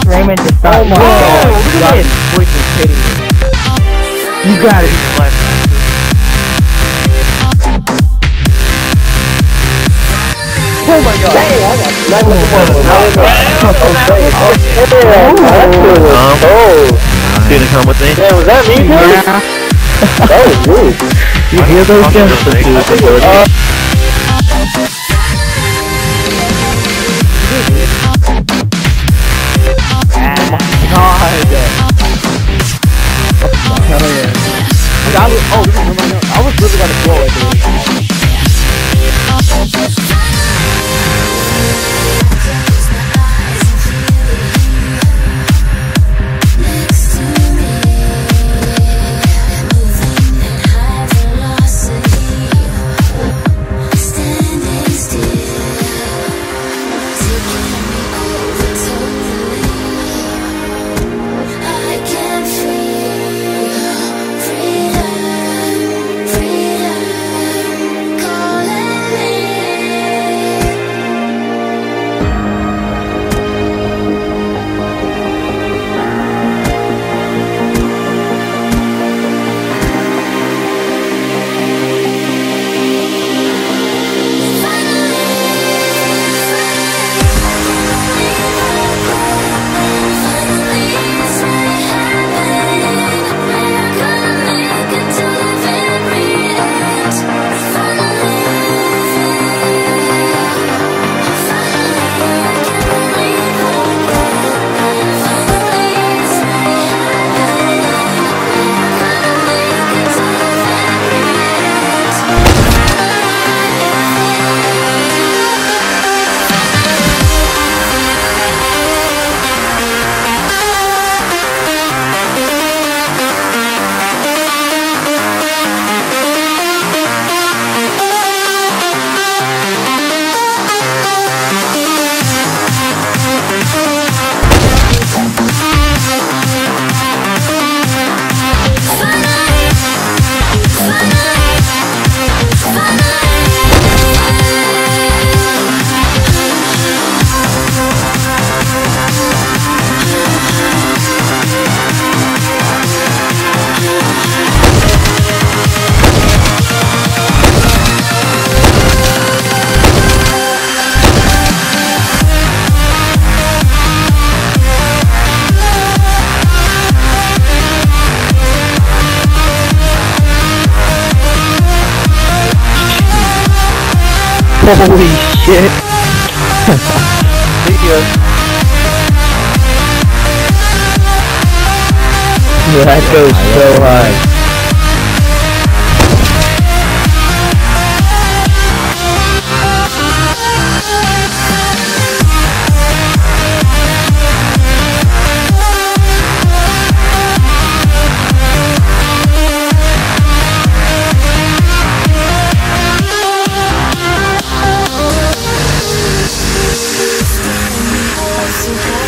Raymond just stopped. Oh my god. Look at this. Freaking kidding me. You got it. Oh my god. Didn't come with me. Yeah, was that me, dude? Yeah. That was me. You hear those guns? I was really gonna blow it, dude. Holy shit. That goes so high. So